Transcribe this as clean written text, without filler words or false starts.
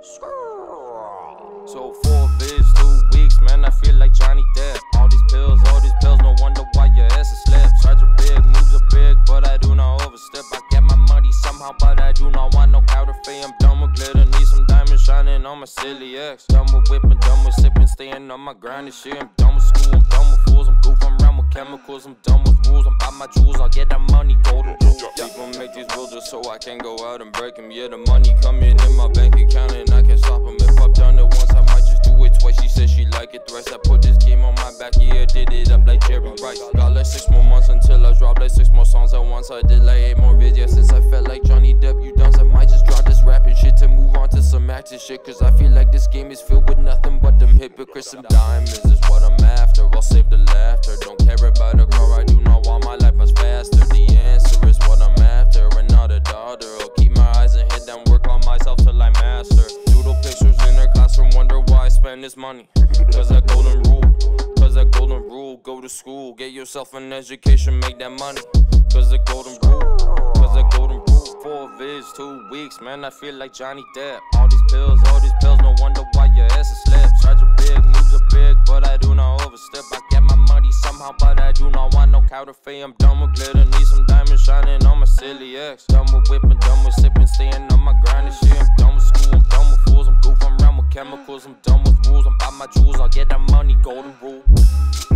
So 4 vids, 2 weeks, man, I feel like Johnny Depp. All these pills, no wonder why your ass is slapped. Strides are big, moves are big, but I do not overstep. I get my money somehow, but I do not want no counterfeit. I'm done with glitter, need some diamonds shining on my silly ex. Done with whipping, done with sipping, staying on my grind and shit. I'm done with school, I'm done with fools, I'm goofing around with chemicals. I'm done with rules, I'm buy my jewels, I'll get that money, golden rule. People make these rules just so I can go out and break them. Yeah, the money coming in my bank account and I can't stop them. If I've done it once, I might just do it twice. She said she like it thrice. I put this game on my back, yeah, did it up like Jerry Rice. Got like 6 more months until I drop like 6 more songs at once. I did like 8 more videos since I felt like Johnny Depp. You done, I might just drop this rapping shit to move on to some acting shit. Cause I feel like this game is filled with nothing but them hypocrites. Some diamonds is what I'm after. I'll save the laughter. Don't care about a car, I do not want my life much faster. The answer is what I'm after, another daughter. I'll keep my eyes and head down, work on myself till I master. Doodle pictures in her classroom, wonder why I spend this money. Cause that golden rule, go to school, get yourself an education, make that money. Cause the golden rule, 4 vids, 2 weeks, man, I feel like Johnny Depp. All these pills, no wonder why your ass is slapped. Strides are big, moves are big, but I do not overstep. I get my money somehow, but I do not want no counterfeit. I'm done with glitter, need some diamonds shining on my silly ex. Done with whipping, done with sipping, staying on my grind and shit. I'm done with school, I'm done with fools, I'm goofing around with chemicals. I'm done with rules, I'm buy my jewels, I'll get that money, golden rule.